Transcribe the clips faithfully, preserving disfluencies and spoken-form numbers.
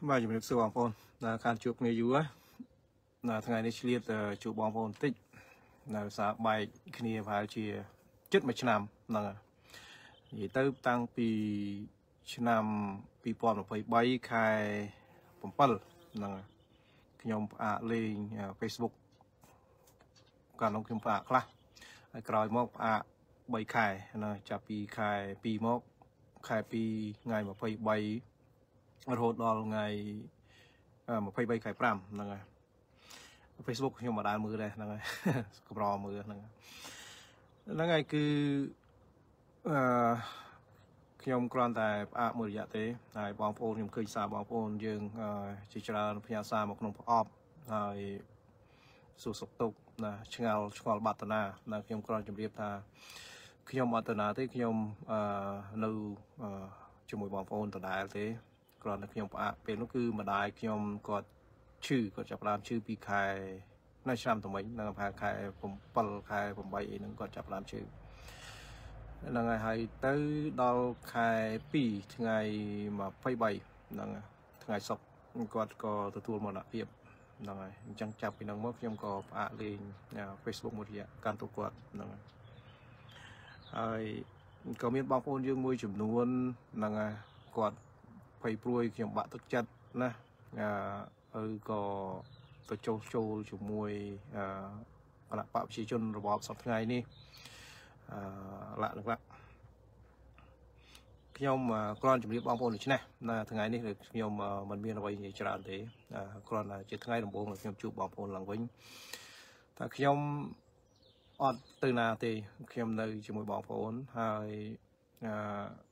Mà chúng mình sửa bằng phone là khăn chụp người dữ á là thằng này đi liệt chụp bằng phone tích là xã bài kia phải chỉ chất mấy năm là thì tới tăngពីឆ្នាំពីរពាន់ម្ភៃបីខែbảyហ្នឹងខ្ញុំផ្អាកលេង Facebook កាលនោះខ្ញុំផ្អាកខ្លះហើយក្រោយមកផ្អាកបីខែណាចាប់ពីខែពីរមកខែពីរថ្ងៃម្ភៃបីរហូតដល់ថ្ងៃម្ភៃបីខែប្រាំហ្នឹងហើយ Facebook ខ្ញុំមិនដែលមើលដែរហ្នឹងហើយកម្រមើលហ្នឹងហ្នឹងហើយគឺអឺខ្ញុំគ្រាន់តែផ្អាកមួយរយៈទេហើយបងប្អូនខ្ញុំឃើញសារបងប្អូនយើងជាច្រើនផ្ញើសារមកក្នុងប្រអប់ហើយសួរសុខទុក្ខណាឆ្ងល់ឆ្ងល់បាត់តាណាណាខ្ញុំគ្រាន់ជម្រាបថាខ្ញុំអត់តាណាទេខ្ញុំអឺនៅជាមួយបងប្អូនដដែលទេគ្រាន់តែខ្ញុំផ្អាកពេលនោះគឺម្ដាយខ្ញុំគាត់ឈឺគាត់ចាប់ផ្ដើមឈឺពីខែនៅឆ្នាំថ្មីនៅខែខែ7ខែ8អីហ្នឹងគាត់ចាប់ផ្ដើមឈឺហ្នឹងហើយហើយទៅដល់ខែពីរថ្ងៃម្ភៃបីហ្នឹងថ្ងៃសុក្រគាត់ក៏ទទួលមរណភាពហ្នឹងហើយអញ្ចឹងចាប់ពីហ្នឹងមកខ្ញុំក៏ផ្អាកលេង Facebook មួយរយៈកាន់ទៅគាត់ហ្នឹងហើយក៏មានបងប្អូនយើងមួយចំនួនហ្នឹងហើយគាត់ភ័យព្រួយខ្ញុំបាក់ទឹកចិត្តណាអឺក៏ទៅចូលចូលជាមួយគណៈបព្វជិជនរបបសប្តាហ៍ថ្ងៃនេះអឺឡាក់ឡាក់ខ្ញុំគ្រាន់ជម្រាបបងប្អូនដូច្នេះនៅថ្ងៃនេះខ្ញុំមិនមានអ្វីនិយាយច្រើនទេគ្រាន់តែជាថ្ងៃដំបូងខ្ញុំជួបបងប្អូនឡើងវិញតែខ្ញុំអត់ទៅណាទេខ្ញុំនៅជាមួយបងប្អូនហើយអឺ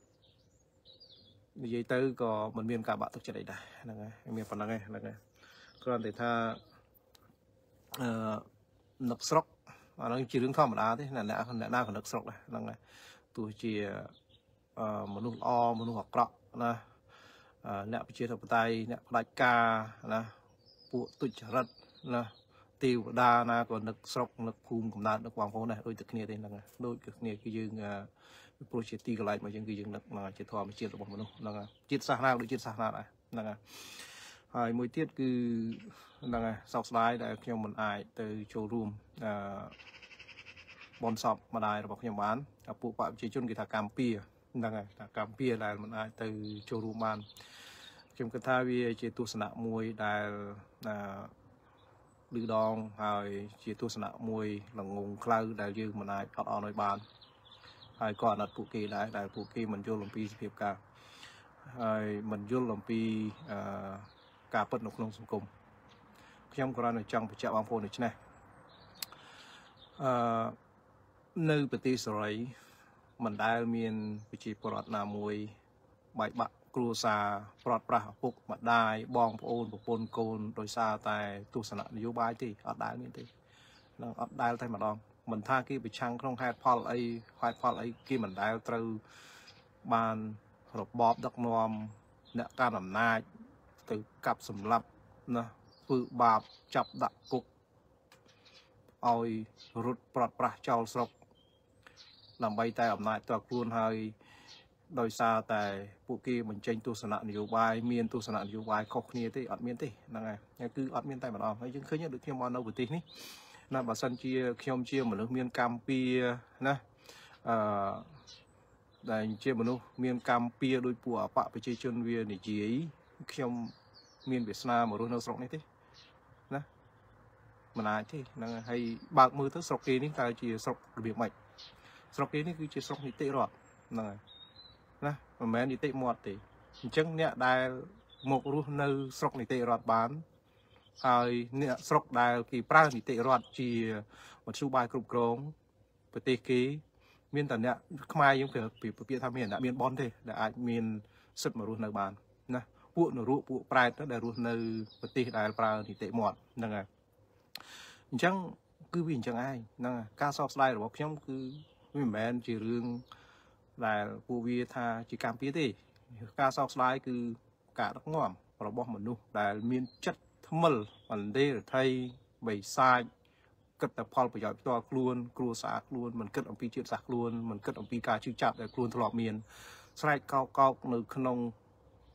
និយាយទៅក៏មិនមានការបាក់ទឹកចិត្តអីដែរហ្នឹងហើយមានប៉ុណ្្នឹងឯងហ្នឹងហើយគ្រាន់តែថាអឺនឹកស្រុកអាហ្នឹងជារឿងធម្មតាទេអ្នកអ្នកណាក៏នឹកស្រុកដែរហ្នឹងហើយទោះជាមនុស្សល្អមនុស្សអាក្រក់ណាអ្នកប្រជាធិបតេយ្យអ្នកផ្ដាច់ការណាពួកទុច្ចរិតណាទេវតាណាក៏នឹកស្រុកនឹកភូមិកំណើតនឹកបងប្អូនដែរដូចតែគ្នាទេហ្នឹងហើយដូចគ្នាគឺយើងព្រោះជាទីកន្លែងរបស់យើងគឺយើងនឹកហ្នឹងជាធម្មជាតិរបស់មនុស្សហ្នឹងហើយជាតិសាសនាដូចជាតិសាសនាដែរហ្នឹងហើយហើយមួយទៀតគឺហ្នឹងហើយសោកស្ដាយដែលខ្ញុំមិនអាចទៅចូលរួមអឺបនសពម្ដាយរបស់ខ្ញុំបានពួកបព្វជិជនគេថាកម្ពុជាហ្នឹងហើយថាកម្ពុជាដែលមិនអាចទៅចូលរួមបានខ្ញុំគិតថាវាជាទស្សនៈមួយដែលអឺលឺដងហើយជាទស្សនៈមួយល្ងងខ្លៅដែលយើងមិនអាចអត់អន់ឲ្យបានហើយក៏អាណិតពួកគេដែរដែលពួកគេមិនយល់អំពីសភាពការហើយមិនយល់អំពីអឺការពិតនៅក្នុងសង្គមខ្ញុំគ្រាន់តែចង់បញ្ជាក់បងប្អូនដូចនេះអឺនៅប្រទេសសេរីមិនដែលមានប្រជាពលរដ្ឋណាមួយបែកបាក់គ្រួសារប្រត់ប្រាស់ឪពុកម្ដាយបងប្អូនប្រពន្ធកូនដោយសារតែទស្សនៈនយោបាយទេអត់ដែលមានទេនឹងអត់ដែលតែម្ដងមិនថាគេប្រឆាំងក្នុងហេតុផលអីហេតុផលអីគេមិនដែលត្រូវបានរបបដឹកនាំអ្នកកាន់អំណាចទៅកាប់សម្លាប់ណាធ្វើបាបចាប់ដាក់គុកឲ្យរត់ប្រត់ប្រាស់ចោលស្រុកដើម្បីតែអំណាចតខ្លួនហើយដោយសារតែពួកគេបញ្ចេញទស្សនៈនយោបាយមានទស្សនៈនយោបាយខុសគ្នាទេអត់មានទេហ្នឹងហើយគឺអត់មានតែម្ដងហើយយើងឃើញដូចខ្ញុំមកនៅប្រទេសនេះណាបើសិនជាខ្ញុំជាមនុស្សមានកម្មពៀណាអឺដែលជាមនុស្សមានកម្មពៀដោយពួកអបប្រជាជនវានិយាយខ្ញុំមានវាសនាមករស់នៅស្រុកនេះទេណាមិនអាចទេហ្នឹងហើយបើកមើលទៅស្រុកគេនេះតើជាស្រុករបៀបម៉េចស្រុកគេនេះគឺជាស្រុកនីតិរដ្ឋហ្នឹងហើយណាមិនមែននីតិមាត់ទេអញ្ចឹងអ្នកដែលមករស់នៅស្រុកនីតិរដ្ឋបានហើយអ្នកស្រុកដែលគេប្រើនីតិរដ្ឋជាមធ្យោបាយគ្រប់គ្រងប្រទេសគេមានតែអ្នកខ្មែរយើងប្រើពាក្យថាមានអ្នកមានបនទេដែលអាចមានសិទ្ធិមករស់នៅបានណាពួកនរកពួកប្រែតដែលរស់នៅប្រទេសដែលប្រើនីតិមាត់ហ្នឹងហើយអញ្ចឹងគឺវាអញ្ចឹងឯងហ្នឹងការសោកស្ដាយរបស់ខ្ញុំគឺវាមិនមែនជារឿងដែលពួកវាថាជាកម្មពៀទេការសោកស្ដាយគឺការដឹកនាំរបស់មនុស្សដែលមានចិត្តថ្មិលបណ្ដេរថៃបិសាចគិតតែផលប្រយោជន៍ផ្ទាល់ខ្លួនគ្រួសារខ្លួនមិនគិតអំពីជាតិសាសន៍ខ្លួនមិនគិតអំពីការជឿចាប់ដែលខ្លួនធ្លាប់មានស្រែកកោកកោកនៅក្នុងទូ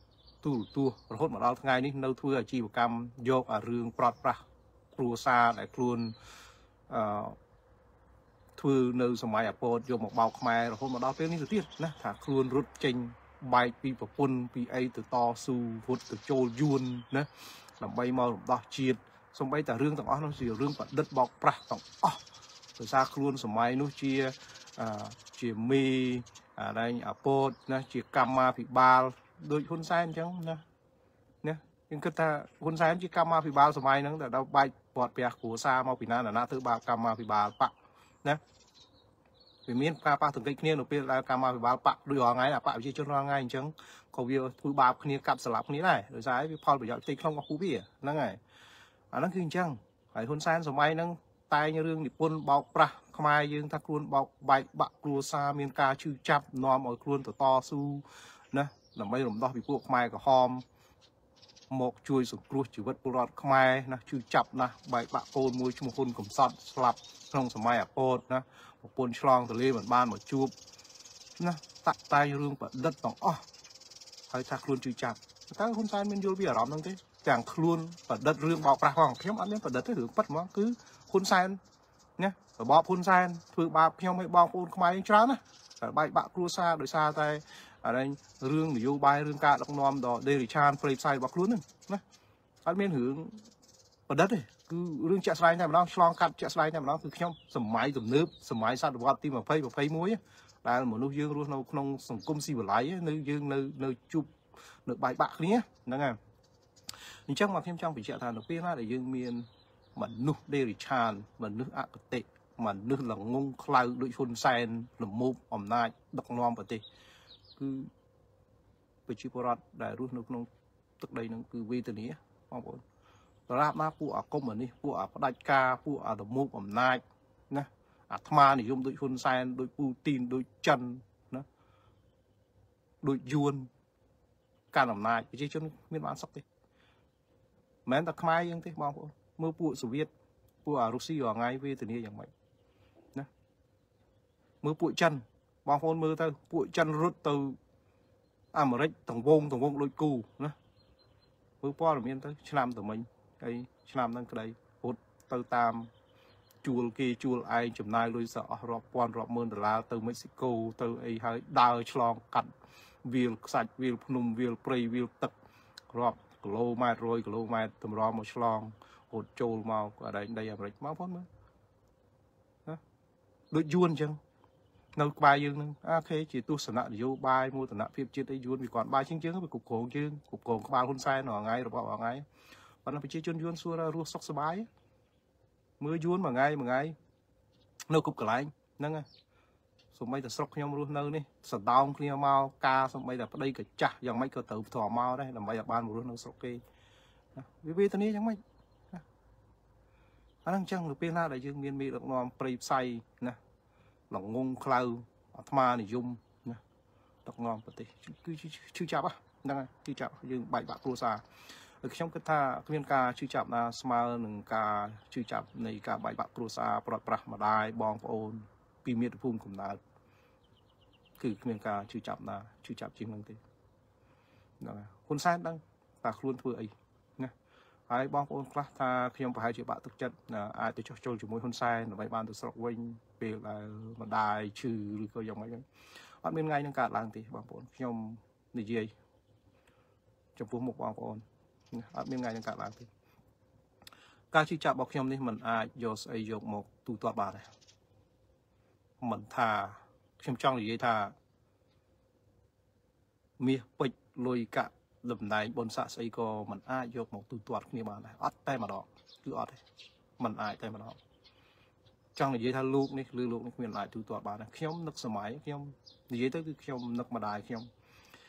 tu tu rồi mà đo ngày ní nấu thưa chi một cam vô ở rương prot pra cua xa để luôn thưa nơi sớm mai ở port vô một bao mai rồi mà đo tiếng ní từ tiết nè thả luôn rút chênh bay pi bọc pun pi ấy từ to su vụt từ châu yun nè làm bay mau đo chiết xong bay tại rương tầng ó nó chỉ rương vật đất bọc pra tầng ó từ xa luôn sớm mai nó chia chia mi ở đây ở port nè chia cam phi ba đôi hôn sai chẳng nè nè nhưng cái ta hôn sai chỉ cam phi ba sớm mai nó là đâu bay bọt bè của xa mau phi na là na thứ ba cam phi ba bạc nè vì miền ca pa từng cái kia nó biết là cam phi ba bạc đôi họ ngay là bạc chỉ cho nó ngay chẳng có việc thứ ba kia cặp sập kia này rồi sai với Paul bây giờ tinh không có cú bia nó này à nó kinh chăng phải hôn sai sớm mai nó tay như rương đi quân bọc pra không ai dương ta luôn bọc bài bạc cua xa miền ca chư chắp nòm ở luôn tổ to su nè làm mấy đồng đó bị buộc mai cả hòm một chuôi sụp cua chỉ vật bột không ai nè chư chắp nè bài bạc côn môi chung hôn cầm sọt slap trong sớm mai à bột nè một côn chlong từ lên bản ban một chup nè tạ tay rương bật đất tổng ó hay ta luôn chư chắp ta hôn sai miền vô bị ở đó thế chẳng luôn bật đất rương bọc ra hoàng khiếm ăn đến bật đất thế hưởng bất mà cứ hôn sai nhé ở bọ hôn sai thử ba theo mấy bao hôn không ai chán á ở bay bạ cua xa đối xa tay ở đây rương để vô bay rương cạn đọc nom đó đây là chan play sai bọc luôn nè ăn miên hưởng bật đất này cứ rương chẹt slide này mà nó slong cắt chẹt slide này mà nó cứ trong sầm máy sầm nước sầm máy sao được bọt tim mà phây mà phây muối là một nước dương luôn nó không sòng cung si vừa lái nơi dương nơi nơi chụp nơi bài bạc nhé đúng không nhưng chắc mà thêm trong bị chẹt thằng được biết là để dương miền mà nước đây là chan mà nước ác tệ mà nước là ngông cloud đội phun sen là mồm ẩm nai độc nom và tệ cứ bị chịu bọt để rút nước nông tức đây nó cứ vi từ ní không bốn ra mà phụ ở công ở đi phụ ở đại ca phụ ở độc mồm ẩm nai nè à tham thì dùng đội phun sen đội Putin đội chân nó đội yuan can ẩm nai cái chứ miền Bắc sắp đi mấy ta khai như thế bao bốn mưa phụ Xô Viết phụ ở Russia ở ngay về từ níอย่างvậy nè mưa phụ chân bao phôn mưa thôi phụ chân rút từ Americ tổng vông tổng vông đôi cù nè mưa po là miền tới làm từ mình cái làm đang cái đây hút từ tam chuột kia chuột ai chùm nai lôi sợ rọp quan rọp mơn từ là từ Mexico từ ấy hơi đào chlong cắt viền sạch viền num viền prey viền tật rọp lô mai rồi lô mai tầm rọp một chlong hột trâu màu ở đây đây Americ máu phốt nữa đôi yuan chăng nấu bài dương à khi chỉ tu sẵn nặng vô bài mua sẵn nặng phim chia tay yuan vì còn bài chứng chứng với cục cổ chứ cục cổ có ba hôn sai nó ngay rồi bảo ngay và nó phải chia chôn yuan xua ra rua sóc sơ bái mưa yuan mà ngay mà ngay nấu cục cả lại nâng à xong bây giờ sóc nhau luôn nấu đi sẵn đau kia mau ca xong bây giờ đây cả chả dòng mấy cơ tự thò mau đây là bây giờ ban một luôn nấu sóc kê vì vì tao ní chẳng mấy anh đang chăng được bên na đại dương miền mỹ được nòm prey say nè lòng ngông cloud tham này dùng nè đọc ngon một tí cứ chưa chạp á đang chưa chạp nhưng bảy bạc cua xa ở trong cái tha viên ca chưa chạp là smart nâng ca chưa chạp này cả bảy bạc cua xa bọt bạc mà đai bong ôn pi miệt phun cùng là cứ viên ca chưa chạp là chưa chạp chính năng thế hôn sai đang và luôn thưa ấy nè ai bong ôn class tha khi ông phải chịu bạc thực chất là ai tôi cho cho chỉ mối hôn sai là bảy ban từ sọc quanh về là mà đài trừ cơ dòng ấy ở bên ngay trong cả làng thì bằng bốn nhom để gì trong phố một bằng bốn ở bên ngay trong cả làng thì ca chi chạm bọc nhom đi mình ai vô xây dựng một tu toa bà này mình thà trong trong thì thà mía bịch lôi cả lùm này bốn xạ xây co mình ai vô một tu toa như bà này ót tay mà đó cứ ót mình ai tay mà đó trong này dễ tha luộc này lưu luộc này miền lại tu toa bà này khi ông nực sờ máy khi ông dễ tới khi ông nực mà đài khi ông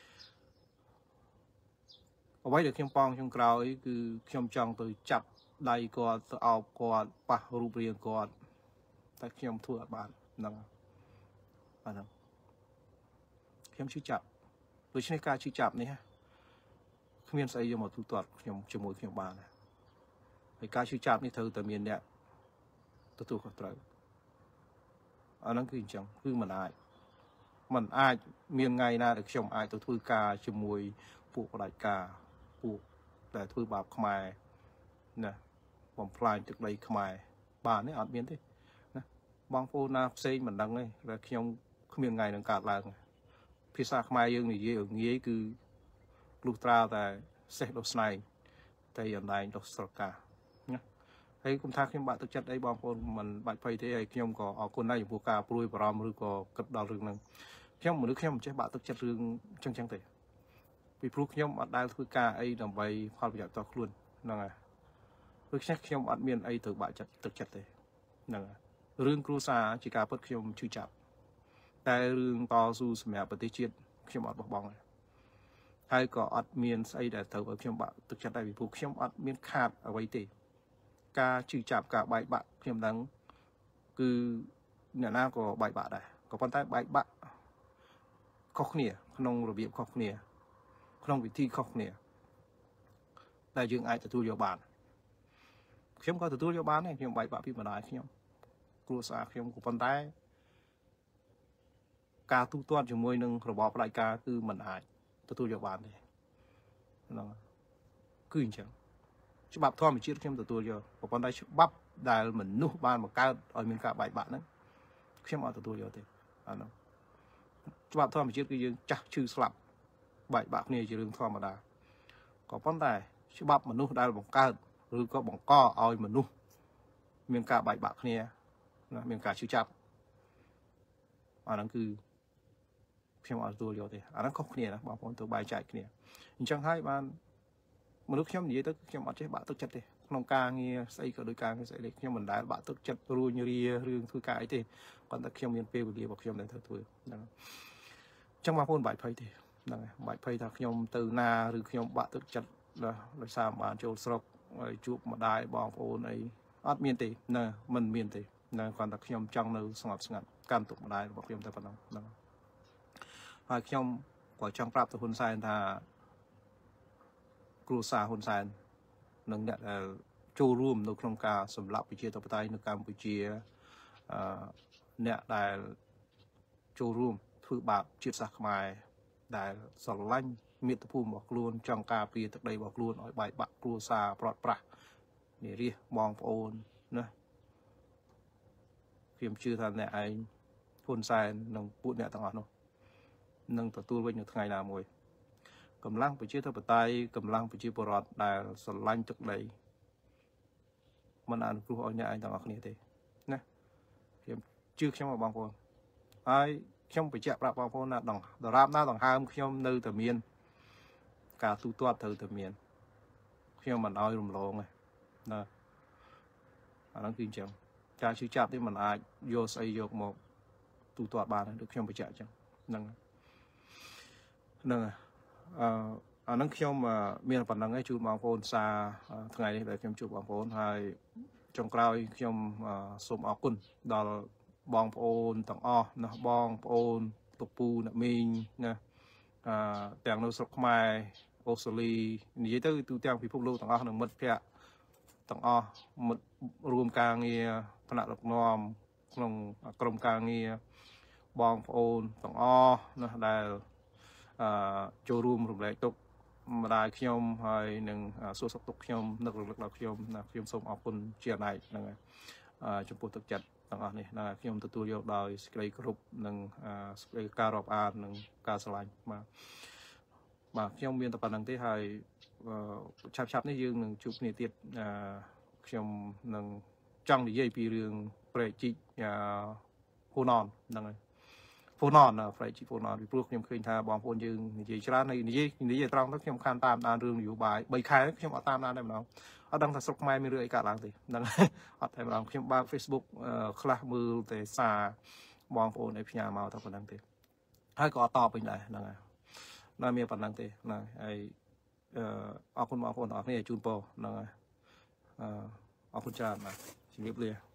ở đây được khi ông pong trong cào ấy cứ khi ông trong từ chặt đầy cọt từ ao cọt pa rùa riêng cọt tại khi ông thua bạn nâng bạn nâng khi ông chữ chặt với trên ca chữ chặt này ha không miền xây cho một tu toa khi ông cho mỗi khi ông bà này cái ca chữ chặt này thử từ miền đẹp tôi tu khởi trời ở nó cứ chẳng cứ mình ai mình ai miền ngày na được chồng ai tôi thui ca cho mùi ពួកបដិការពួកដែលធ្វើបាបខ្មែរណាបំផ្លាញទឹកដីខ្មែរបាទនេះអត់មានទេណាបងប្អូនណាផ្សេងមិនដឹងទេតែខ្ញុំគ្មានថ្ងៃនឹងកើតឡើងភាសាខ្មែរយើងនិយាយឲ្យងាយគឺលុះត្រាតែសេះដុសស្នែងតែអណ្ដែងដុសស្រកាណាហើយគុំថាខ្ញុំបាក់ទឹកចិត្តអីបងប្អូនមិនបាច់ភ័យទេហើយខ្ញុំក៏អរគុណដែរចំពោះការព្រួយបារម្ភឬក៏គិតដល់រឿងហ្នឹងខ្ញុំមនុស្សខ្ញុំមិនចេះបាក់ទឹកចិត្តរឿងចឹងចឹងទេពីព្រោះខ្ញុំអត់ដែលធ្វើការអីដើម្បីផលប្រយោជន៍តខ្លួនហ្នឹងហើយដូច្នេះខ្ញុំអត់មានអីទៅបាក់ចិត្តទឹកចិត្តទេហ្នឹងហើយរឿងគ្រួសារជាការពិតខ្ញុំជឿចាប់តែរឿងតស៊ូសម្រាប់ប្រទេសជាតិខ្ញុំអត់បោះបង់ទេហើយក៏អត់មានស្អីដែលត្រូវឲ្យខ្ញុំបាក់ទឹកចិត្តដែរពីព្រោះខ្ញុំអត់មានខាតអ្វីទេការជឿចាប់ការបែកបាក់ខ្ញុំដឹងគឺអ្នកណាក៏បែកបាក់ដែរក៏ប៉ុន្តែបែកបាក់ខុសគ្នាក្នុងរបៀបខុសគ្នាក្នុងវិធីខុសគ្នាតែយើងអាចទទួលយកបានខ្ញុំក៏ទទួលយកបានដែរខ្ញុំបែកបាក់ពីម្ដាយខ្ញុំគ្រួសារខ្ញុំក៏ប៉ុន្តែការទូទាត់ជាមួយនឹងរបបផ្ដាច់ការគឺមិនអាចទទួលយកបានទេហ្នឹងគឺអញ្ចឹងច្បាប់ធម្មជាតិខ្ញុំទទួលយកក៏ប៉ុន្តែច្បាប់ដែលមនុស្សបានបង្កើតឲ្យមានការបែកបាក់ហ្នឹងខ្ញុំអត់ទទួលយកទេអានោះច្បាប់ធម្មជាតិគឺយើងចាស់ឈឺស្លាប់បែកបាក់គ្នាជារឿងធម្មតាក៏ប៉ុន្តែច្បាប់មនុស្សដែលបង្កើតឬក៏បង្កឲ្យមនុស្សមានការបែកបាក់គ្នាណាមានការឈឺចាប់អាហ្នឹងគឺខ្ញុំអត់ទទួលយកទេអាហ្នឹងខុសគ្នាណាបងប្អូនទៅបែកចែកគ្នាអញ្ចឹងហើយបានមនុស្សខ្ញុំនិយាយទៅខ្ញុំអត់ចេះបាក់ទឹកចិត្តទេក្នុងការងារស្អីក៏ដូចការងារស្អីទេខ្ញុំមិនដែលបាក់ទឹកចិត្តរួញរារឿងធ្វើការអីទេប៉ុន្តែខ្ញុំមានពេលវេលារបស់ខ្ញុំដែលត្រូវធ្វើហ្នឹងអញ្ចឹងបងប្អូនបាច់ភ័យទេហ្នឹងហើយបាច់ភ័យថាខ្ញុំទៅណាឬខ្ញុំបាក់ទឹកចិត្តដោយសារបានចូលស្រុកហើយជួបម្ដាយបងប្អូនអីអត់មានទេណាមិនមានទេណាគាត់ថាខ្ញុំចង់នៅស្ងប់ស្ងាត់កាន់ទុកម្ដាយរបស់ខ្ញុំតែប៉ុណ្ណឹងហ្នឹងហើយខ្ញុំក៏ចង់ប្រាប់ទៅហ៊ុនសែនថាគ្រួសារហ៊ុនសែននិងអ្នកដែលចូលរួមនៅក្នុងការសម្លាប់ប្រជាធិបតេយ្យនៅកម្ពុជាអឺអ្នកដែលចូលរួមធ្វើបាបជាតិសាសន៍ខ្មែរដែលស្រឡាញ់មាតុភូមិរបស់ខ្លួនចង់ការពារទឹកដីរបស់ខ្លួនឲ្យបែកបាក់គ្រួសារប្រត់ប្រាស់នារីបងប្អូនណាខ្ញុំជឿថាអ្នកឯងហ៊ុនសែននិងពួកអ្នកទាំងអស់នោះនឹងទទួលវិញនៅថ្ងៃណាមួយកម្លាំងប្រជាធិបតេយ្យកម្លាំងប្រជាពលរដ្ឋដែលស្រឡាញ់ទឹកដីមិនអនុគ្រោះឲ្យអ្នកឯងទាំងអស់គ្នាទេណាខ្ញុំជឿខ្ញុំបងប្អូនហើយខ្ញុំបញ្ជាក់ប្រាប់បងប្អូនណាដងដរាបណាដង្ហើមខ្ញុំនៅតែមានការទូទាត់ត្រូវតែមានខ្ញុំមិនឲ្យរំលងទេណាអាហ្នឹងគឺអញ្ចឹងការជឿចាប់នេះមិនអាចយកស្អីយកមកទូទាត់បានដូចខ្ញុំបញ្ជាក់អញ្ចឹងហ្នឹងហ្នឹងអឺអាហ្នឹងខ្ញុំមានប៉ុណ្្នឹងឯងជូនបងប្អូនសារថ្ងៃនេះដែលខ្ញុំជួបបងប្អូនហើយចុងក្រោយខ្ញុំសូមអរគុណដល់បងប្អូនទាំងអស់ណាបងប្អូនពពូអ្នកមីងណាអឺទាំងនៅស្រុកខ្មែរអូស្ត្រាលីនិយាយទៅទូទាំងពិភពលោកទាំងអស់និងមិត្តភ័ក្តិទាំងអស់មិត្តរួមការងារថ្នាក់ដឹកនាំក្នុងក្រុមការងារបងប្អូនទាំងអស់ណាដែលអឺចូលរួមរំលែកទុក្ខម្ដាយខ្ញុំហើយនឹងសួរសុខទុក្ខខ្ញុំនឹករលឹកដល់ខ្ញុំណាខ្ញុំសូមអរគុណជាអនេកហ្នឹងហើយចំពោះទឹកចិត្តទាំងអស់នេះណាខ្ញុំទទួលយកដោយសេចក្តីគោរពនិងសេចក្តីការរាប់អាននិងការស្រឡាញ់បាទបាទខ្ញុំមានតែប៉ុណ្្នឹងទេហើយឆាប់ឆាប់នេះយើងនឹងជួបគ្នាទៀតខ្ញុំនឹងចង់និយាយពីរឿងប្រេកជីកហូណនហ្នឹងហើយហ្វូណនប្រេកជីកហ្វូណនពីព្រោះខ្ញុំឃើញថាបងប្អូនយើងនិយាយច្រើនហើយនិយាយនិយាយត្រង់ទៅខ្ញុំខានតាមដានរឿងនយោបាយបីខែខ្ញុំអត់តាមដានតែម្ដងអត់ដឹងថាស្រុកខ្មែរមានរឿងអីកើតឡើងទេហ្នឹងអត់តែម្ដងខ្ញុំបើក Facebook ខ្លះមើលតែសារបងប្អូនឲ្យផ្ញើមកតែប៉ុណ្្នឹងទេហើយក៏អត់តបវិញដែរហ្នឹងហើយណាមានប៉ុណ្្នឹងទេហ្នឹងហើយអរគុណបងប្អូនទាំងអស់គ្នាជូនពរហ្នឹងហើយអរគុណច្រើនបាទជំរាបលា